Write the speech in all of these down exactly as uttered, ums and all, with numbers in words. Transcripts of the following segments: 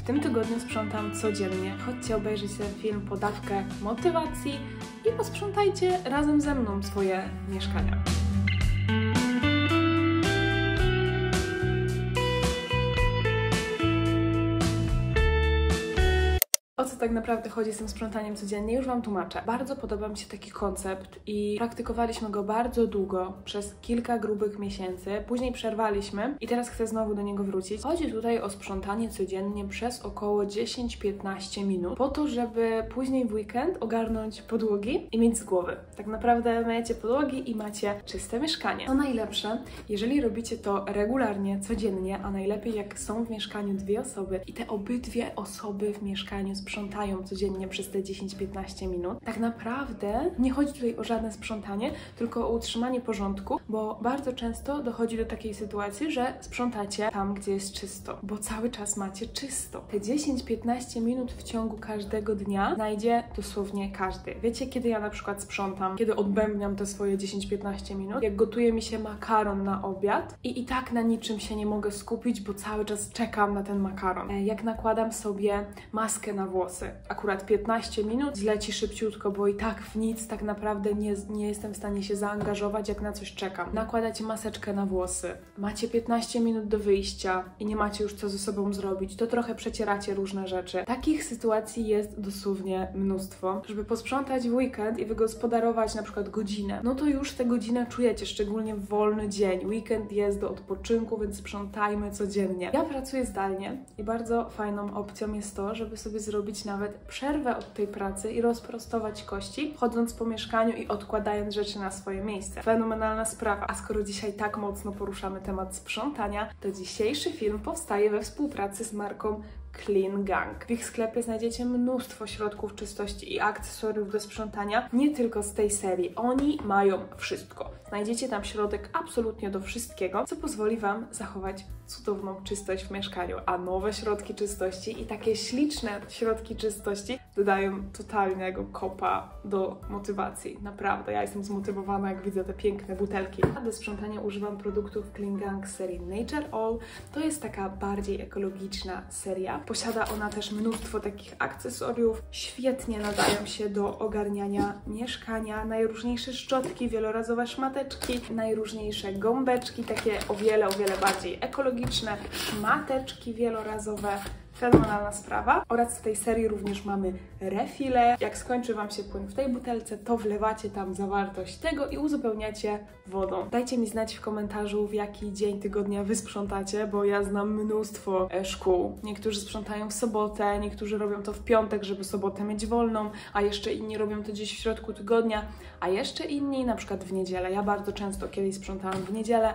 tym tygodniu sprzątam codziennie. Chodźcie obejrzeć ten film po dawkę motywacji i posprzątajcie razem ze mną swoje mieszkania. O co tak naprawdę chodzi z tym sprzątaniem codziennie? Już Wam tłumaczę. Bardzo podoba mi się taki koncept i praktykowaliśmy go bardzo długo, przez kilka grubych miesięcy. Później przerwaliśmy i teraz chcę znowu do niego wrócić. Chodzi tutaj o sprzątanie codziennie przez około dziesięć do piętnastu minut, po to, żeby później w weekend ogarnąć podłogi i mieć z głowy. Tak naprawdę myjecie podłogi i macie czyste mieszkanie. Co najlepsze, jeżeli robicie to regularnie, codziennie, a najlepiej jak są w mieszkaniu dwie osoby i te obydwie osoby w mieszkaniu sprzątają codziennie przez te dziesięć do piętnastu minut. Tak naprawdę nie chodzi tutaj o żadne sprzątanie, tylko o utrzymanie porządku, bo bardzo często dochodzi do takiej sytuacji, że sprzątacie tam, gdzie jest czysto, bo cały czas macie czysto. Te dziesięć do piętnastu minut w ciągu każdego dnia znajdzie dosłownie każdy. Wiecie, kiedy ja na przykład sprzątam, kiedy odbębniam te swoje dziesięć do piętnastu minut, jak gotuje mi się makaron na obiad i i tak na niczym się nie mogę skupić, bo cały czas czekam na ten makaron. Jak nakładam sobie maskę na włosy. Akurat piętnaście minut zleci szybciutko, bo i tak w nic tak naprawdę nie, nie jestem w stanie się zaangażować, jak na coś czekam. Nakładacie maseczkę na włosy, macie piętnaście minut do wyjścia i nie macie już co ze sobą zrobić, to trochę przecieracie różne rzeczy. Takich sytuacji jest dosłownie mnóstwo. Żeby posprzątać w weekend i wygospodarować na przykład godzinę, no to już tę godzinę czujecie, szczególnie w wolny dzień. Weekend jest do odpoczynku, więc sprzątajmy codziennie. Ja pracuję zdalnie i bardzo fajną opcją jest to, żeby sobie zrobić nawet przerwę od tej pracy i rozprostować kości, chodząc po mieszkaniu i odkładając rzeczy na swoje miejsce. Fenomenalna sprawa. A skoro dzisiaj tak mocno poruszamy temat sprzątania, to dzisiejszy film powstaje we współpracy z marką Clean Gang. W ich sklepie znajdziecie mnóstwo środków czystości i akcesoriów do sprzątania, nie tylko z tej serii. Oni mają wszystko. Znajdziecie tam środek absolutnie do wszystkiego, co pozwoli Wam zachować cudowną czystość w mieszkaniu. A nowe środki czystości i takie śliczne środki czystości dodają totalnego kopa do motywacji. Naprawdę, ja jestem zmotywowana, jak widzę te piękne butelki. A do sprzątania używam produktów Clean Gang z serii Nature All. To jest taka bardziej ekologiczna seria. Posiada ona też mnóstwo takich akcesoriów. Świetnie nadają się do ogarniania mieszkania. Najróżniejsze szczotki, wielorazowe szmateczki, najróżniejsze gąbeczki, takie o wiele, o wiele bardziej ekologiczne, mateczki wielorazowe. Fenomenalna sprawa. Oraz w tej serii również mamy refile. Jak skończy Wam się płyn w tej butelce, to wlewacie tam zawartość tego i uzupełniacie wodą. Dajcie mi znać w komentarzu, w jaki dzień tygodnia Wy sprzątacie, bo ja znam mnóstwo e, szkół. Niektórzy sprzątają w sobotę, niektórzy robią to w piątek, żeby sobotę mieć wolną, a jeszcze inni robią to gdzieś w środku tygodnia, a jeszcze inni na przykład w niedzielę. Ja bardzo często kiedyś sprzątałam w niedzielę,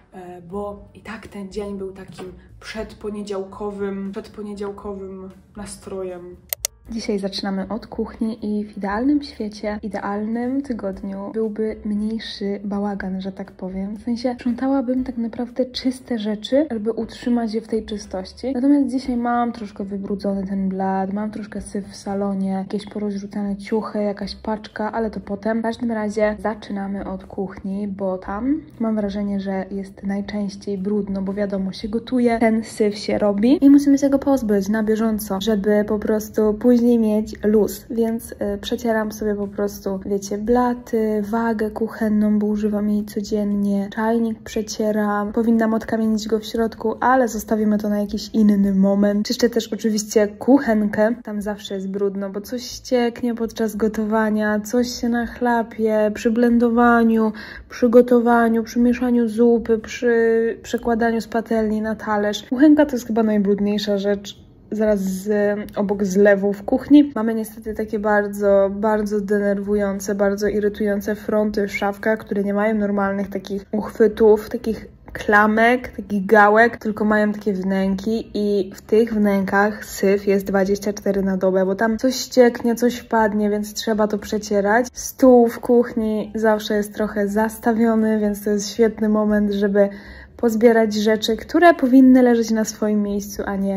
bo i tak ten dzień był takim przedponiedziałkowym, przedponiedziałkowym nastrojem. Dzisiaj zaczynamy od kuchni i w idealnym świecie, idealnym tygodniu byłby mniejszy bałagan, że tak powiem. W sensie sprzątałabym tak naprawdę czyste rzeczy, żeby utrzymać je w tej czystości. Natomiast dzisiaj mam troszkę wybrudzony ten blat, mam troszkę syf w salonie, jakieś porozrzucane ciuchy, jakaś paczka, ale to potem. W każdym razie zaczynamy od kuchni, bo tam mam wrażenie, że jest najczęściej brudno, bo wiadomo, się gotuje, ten syf się robi i musimy się go pozbyć na bieżąco, żeby po prostu później mieć luz, więc y, przecieram sobie po prostu, wiecie, blaty, wagę kuchenną, bo używam jej codziennie, czajnik przecieram, powinnam odkamienić go w środku, ale zostawimy to na jakiś inny moment. Czyszczę też oczywiście kuchenkę, tam zawsze jest brudno, bo coś ścieknie podczas gotowania, coś się nachlapie, przy blendowaniu, przy gotowaniu, przy mieszaniu zupy, przy przekładaniu z patelni na talerz. Kuchenka to jest chyba najbrudniejsza rzecz, zaraz z, obok zlewu w kuchni. Mamy niestety takie bardzo, bardzo denerwujące, bardzo irytujące fronty w szafkach, które nie mają normalnych takich uchwytów, takich klamek, takich gałek, tylko mają takie wnęki i w tych wnękach syf jest dwadzieścia cztery na dobę, bo tam coś ścieknie, coś wpadnie, więc trzeba to przecierać. Stół w kuchni zawsze jest trochę zastawiony, więc to jest świetny moment, żeby pozbierać rzeczy, które powinny leżeć na swoim miejscu, a nie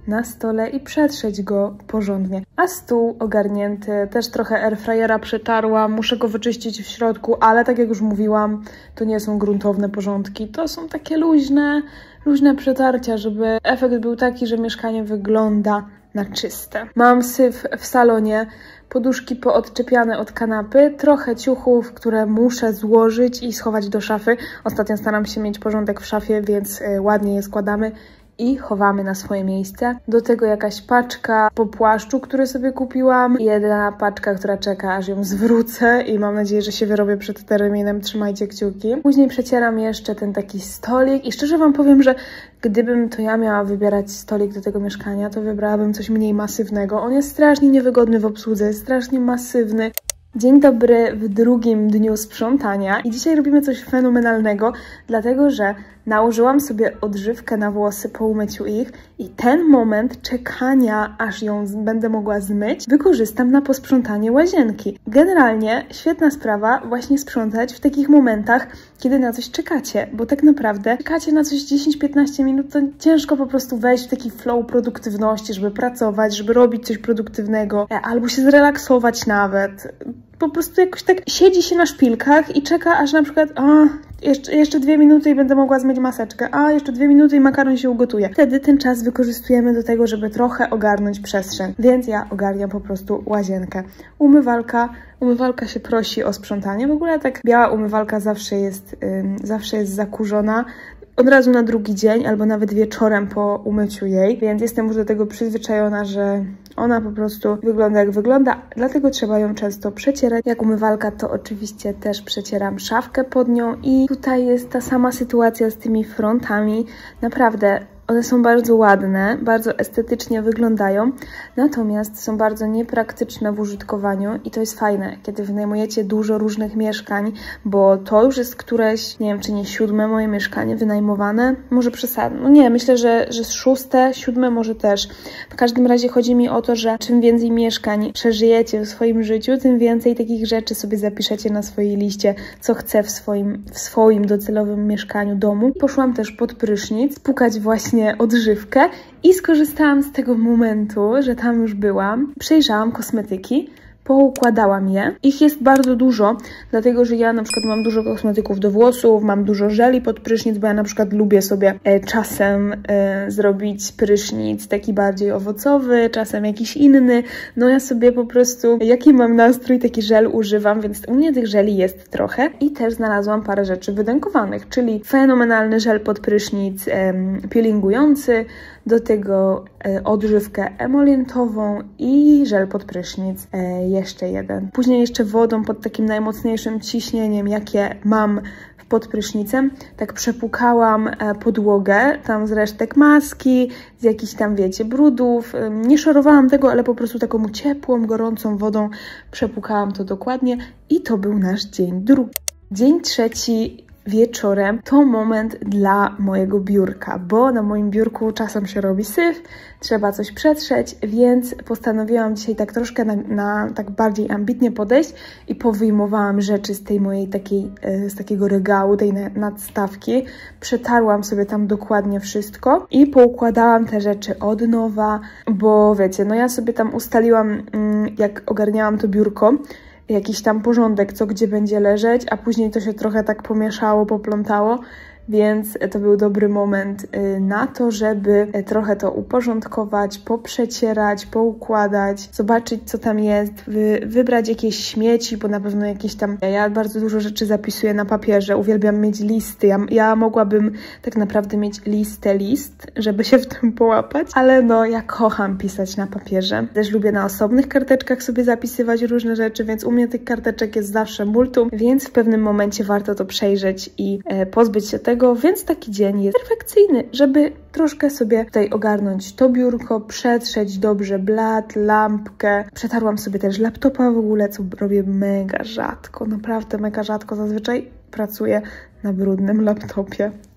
na stole i przetrzeć go porządnie. A stół ogarnięty, też trochę airfryera przetarłam, muszę go wyczyścić w środku, ale tak jak już mówiłam, to nie są gruntowne porządki, to są takie luźne, luźne przetarcia, żeby efekt był taki, że mieszkanie wygląda na czyste. Mam syf w salonie, poduszki poodczepiane od kanapy, trochę ciuchów, które muszę złożyć i schować do szafy. Ostatnio staram się mieć porządek w szafie, więc ładnie je składamy i chowamy na swoje miejsce. Do tego jakaś paczka po płaszczu, który sobie kupiłam. Jedna paczka, która czeka, aż ją zwrócę i mam nadzieję, że się wyrobię przed terminem. Trzymajcie kciuki. Później przecieram jeszcze ten taki stolik i szczerze wam powiem, że gdybym to ja miała wybierać stolik do tego mieszkania, to wybrałabym coś mniej masywnego. On jest strasznie niewygodny w obsłudze, jest strasznie masywny. Dzień dobry w drugim dniu sprzątania i dzisiaj robimy coś fenomenalnego, dlatego że nałożyłam sobie odżywkę na włosy po umyciu ich i ten moment czekania, aż ją będę mogła zmyć, wykorzystam na posprzątanie łazienki. Generalnie świetna sprawa właśnie sprzątać w takich momentach, kiedy na coś czekacie, bo tak naprawdę czekacie na coś dziesięć piętnaście minut, to ciężko po prostu wejść w taki flow produktywności, żeby pracować, żeby robić coś produktywnego, albo się zrelaksować nawet. Po prostu jakoś tak siedzi się na szpilkach i czeka, aż na przykład a, jeszcze, jeszcze dwie minuty i będę mogła zmyć maseczkę, a jeszcze dwie minuty i makaron się ugotuje. Wtedy ten czas wykorzystujemy do tego, żeby trochę ogarnąć przestrzeń, więc ja ogarniam po prostu łazienkę. Umywalka, umywalka się prosi o sprzątanie, w ogóle tak biała umywalka zawsze jest, ym, zawsze jest zakurzona, od razu na drugi dzień, albo nawet wieczorem po umyciu jej, więc jestem już do tego przyzwyczajona, że ona po prostu wygląda jak wygląda, dlatego trzeba ją często przecierać. Jak umywalka, to oczywiście też przecieram szafkę pod nią i tutaj jest ta sama sytuacja z tymi frontami. Naprawdę one są bardzo ładne, bardzo estetycznie wyglądają, natomiast są bardzo niepraktyczne w użytkowaniu i to jest fajne, kiedy wynajmujecie dużo różnych mieszkań, bo to już jest któreś, nie wiem, czy nie siódme moje mieszkanie wynajmowane, może przesadne, no nie, myślę, że, że szóste, siódme może też. W każdym razie chodzi mi o to, że czym więcej mieszkań przeżyjecie w swoim życiu, tym więcej takich rzeczy sobie zapiszecie na swojej liście, co chcę w swoim, w swoim docelowym mieszkaniu, domu. Poszłam też pod prysznic, pukać właśnie odżywkę i skorzystałam z tego momentu, że tam już byłam, przejrzałam kosmetyki, poukładałam je. Ich jest bardzo dużo, dlatego że ja na przykład mam dużo kosmetyków do włosów, mam dużo żeli pod prysznic, bo ja na przykład lubię sobie e, czasem e, zrobić prysznic taki bardziej owocowy, czasem jakiś inny. No ja sobie po prostu, jaki mam nastrój, taki żel używam, więc u mnie tych żeli jest trochę. I też znalazłam parę rzeczy wydękowanych, czyli fenomenalny żel pod prysznic e, peelingujący, do tego e, odżywkę emolientową i żel pod prysznic, e, jeszcze jeden. Później jeszcze wodą pod takim najmocniejszym ciśnieniem, jakie mam pod prysznicem, tak przepukałam e, podłogę, tam z resztek maski, z jakichś tam, wiecie, brudów. E, nie szorowałam tego, ale po prostu taką ciepłą, gorącą wodą przepukałam to dokładnie i to był nasz dzień drugi. Dzień trzeci wieczorem to moment dla mojego biurka, bo na moim biurku czasem się robi syf, trzeba coś przetrzeć, więc postanowiłam dzisiaj tak troszkę na, na tak bardziej ambitnie podejść i powyjmowałam rzeczy z tej mojej takiej, z takiego regału, tej nadstawki. Przetarłam sobie tam dokładnie wszystko i poukładałam te rzeczy od nowa, bo wiecie, no ja sobie tam ustaliłam, jak ogarniałam to biurko, jakiś tam porządek, co gdzie będzie leżeć, a później to się trochę tak pomieszało, poplątało, więc to był dobry moment na to, żeby trochę to uporządkować, poprzecierać, poukładać, zobaczyć, co tam jest, wy, wybrać jakieś śmieci, bo na pewno jakieś tam... Ja bardzo dużo rzeczy zapisuję na papierze, uwielbiam mieć listy. Ja, ja mogłabym tak naprawdę mieć listę list, żeby się w tym połapać, ale no, ja kocham pisać na papierze. Też lubię na osobnych karteczkach sobie zapisywać różne rzeczy, więc u mnie tych karteczek jest zawsze multum, więc w pewnym momencie warto to przejrzeć i e, pozbyć się tego, więc taki dzień jest perfekcyjny, żeby troszkę sobie tutaj ogarnąć to biurko, przetrzeć dobrze blat, lampkę. Przetarłam sobie też laptopa w ogóle, co robię mega rzadko, naprawdę mega rzadko. Zazwyczaj pracuję na brudnym laptopie.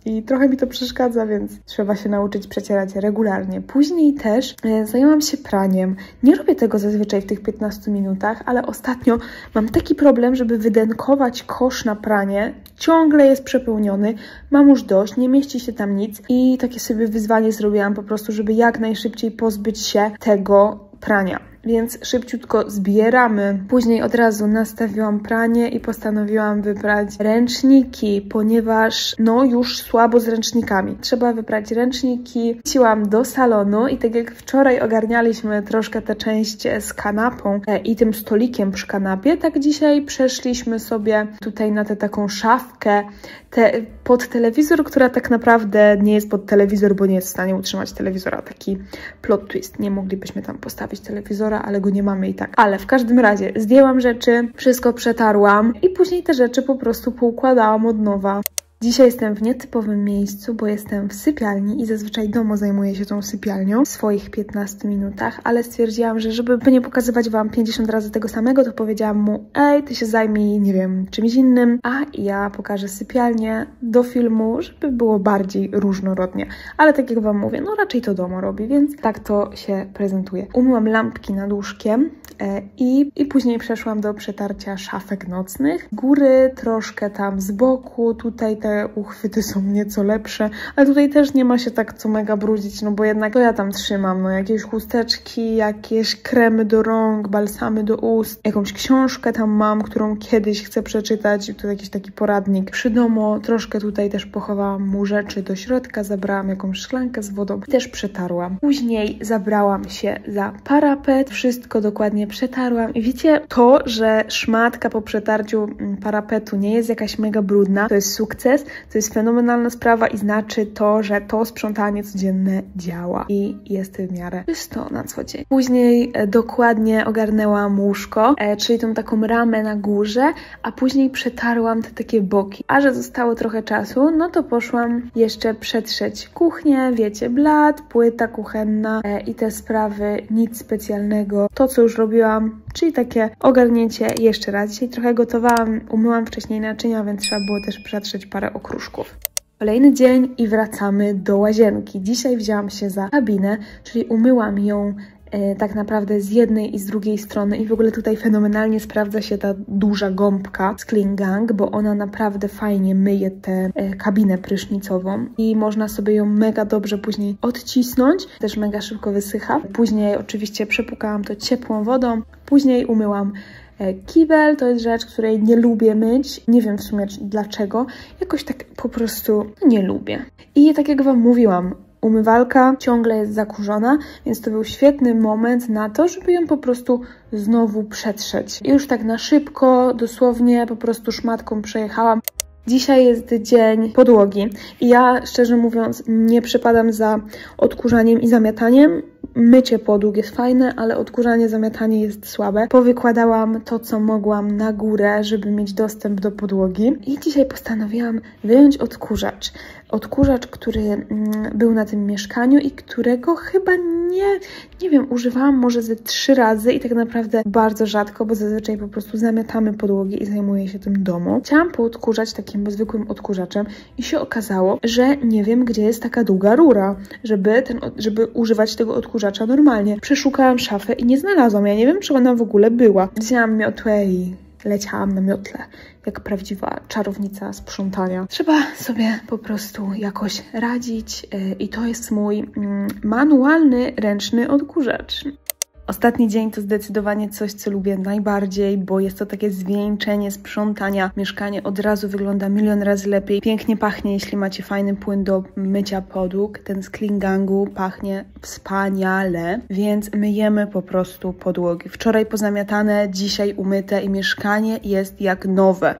i trochę mi to przeszkadza, więc trzeba się nauczyć przecierać regularnie. Później też e, zajęłam się praniem. Nie robię tego zazwyczaj w tych piętnastu minutach, ale ostatnio mam taki problem, żeby wydenkować kosz na pranie. Ciągle jest przepełniony, mam już dość, nie mieści się tam nic i takie sobie wyzwanie zrobiłam po prostu, żeby jak najszybciej pozbyć się tego prania. Więc szybciutko zbieramy. Później od razu nastawiłam pranie i postanowiłam wybrać ręczniki, ponieważ no już słabo z ręcznikami. Trzeba wybrać ręczniki. Wróciłam do salonu i tak jak wczoraj ogarnialiśmy troszkę tę część z kanapą i tym stolikiem przy kanapie, tak dzisiaj przeszliśmy sobie tutaj na tę taką szafkę te, pod telewizor, która tak naprawdę nie jest pod telewizor, bo nie jest w stanie utrzymać telewizora. Taki plot twist. Nie moglibyśmy tam postawić telewizora, ale go nie mamy i tak. Ale w każdym razie zdjęłam rzeczy, wszystko przetarłam i później te rzeczy po prostu poukładałam od nowa. Dzisiaj jestem w nietypowym miejscu, bo jestem w sypialni i zazwyczaj domo zajmuję się tą sypialnią w swoich piętnastu minutach, ale stwierdziłam, że żeby nie pokazywać Wam pięćdziesiąt razy tego samego, to powiedziałam mu, ej, ty się zajmij, nie wiem, czymś innym, a ja pokażę sypialnię do filmu, żeby było bardziej różnorodnie. Ale tak jak Wam mówię, no raczej to domo robi, więc tak to się prezentuje. Umyłam lampki nad łóżkiem e, i, i później przeszłam do przetarcia szafek nocnych. Góry troszkę tam z boku, tutaj te uchwyty są nieco lepsze, ale tutaj też nie ma się tak co mega brudzić, no bo jednak to ja tam trzymam, no jakieś chusteczki, jakieś kremy do rąk, balsamy do ust, jakąś książkę tam mam, którą kiedyś chcę przeczytać i tu jakiś taki poradnik. Przy domu troszkę tutaj też pochowałam mu rzeczy do środka, zabrałam jakąś szklankę z wodą i też przetarłam. Później zabrałam się za parapet, wszystko dokładnie przetarłam i wiecie, to, że szmatka po przetarciu parapetu nie jest jakaś mega brudna, to jest sukces. To jest fenomenalna sprawa i znaczy to, że to sprzątanie codzienne działa i jest w miarę czysto na co dzień. Później e, dokładnie ogarnęłam łóżko, e, czyli tą taką ramę na górze, a później przetarłam te takie boki. A że zostało trochę czasu, no to poszłam jeszcze przetrzeć kuchnię, wiecie, blat, płyta kuchenna e, i te sprawy, nic specjalnego. To, co już robiłam, czyli takie ogarnięcie jeszcze raz. Dzisiaj trochę gotowałam, umyłam wcześniej naczynia, więc trzeba było też przetrzeć parę okruszków. Kolejny dzień i wracamy do łazienki. Dzisiaj wzięłam się za kabinę, czyli umyłam ją e, tak naprawdę z jednej i z drugiej strony i w ogóle tutaj fenomenalnie sprawdza się ta duża gąbka z Clean Gang, bo ona naprawdę fajnie myje tę e, kabinę prysznicową i można sobie ją mega dobrze później odcisnąć, też mega szybko wysycha. Później oczywiście przepłukałam to ciepłą wodą, później umyłam kibel. To jest rzecz, której nie lubię myć. Nie wiem w sumie dlaczego. Jakoś tak po prostu nie lubię. I tak jak Wam mówiłam, umywalka ciągle jest zakurzona, więc to był świetny moment na to, żeby ją po prostu znowu przetrzeć. I już tak na szybko, dosłownie po prostu szmatką przejechałam. Dzisiaj jest dzień podłogi i ja, szczerze mówiąc, nie przepadam za odkurzaniem i zamiataniem. Mycie podłóg jest fajne, ale odkurzanie, zamiatanie jest słabe. Powykładałam to, co mogłam na górę, żeby mieć dostęp do podłogi. I dzisiaj postanowiłam wyjąć odkurzacz. Odkurzacz, który mm, był na tym mieszkaniu i którego chyba nie, nie wiem, używałam może ze trzy razy i tak naprawdę bardzo rzadko, bo zazwyczaj po prostu zamiatamy podłogi i zajmuję się tym domu. Chciałam poodkurzać takim zwykłym odkurzaczem i się okazało, że nie wiem, gdzie jest taka długa rura, żeby, ten, żeby używać tego odkurzacza normalnie. Przeszukałam szafę i nie znalazłam. Ja nie wiem, czy ona w ogóle była. Wzięłam miotłę i leciałam na miotle, jak prawdziwa czarownica sprzątania. Trzeba sobie po prostu jakoś radzić yy, i to jest mój yy, manualny, ręczny odkurzacz. Ostatni dzień to zdecydowanie coś, co lubię najbardziej, bo jest to takie zwieńczenie sprzątania. Mieszkanie od razu wygląda milion razy lepiej. Pięknie pachnie, jeśli macie fajny płyn do mycia podłóg. Ten z Clean Gangu pachnie wspaniale, więc myjemy po prostu podłogi. Wczoraj pozamiatane, dzisiaj umyte i mieszkanie jest jak nowe.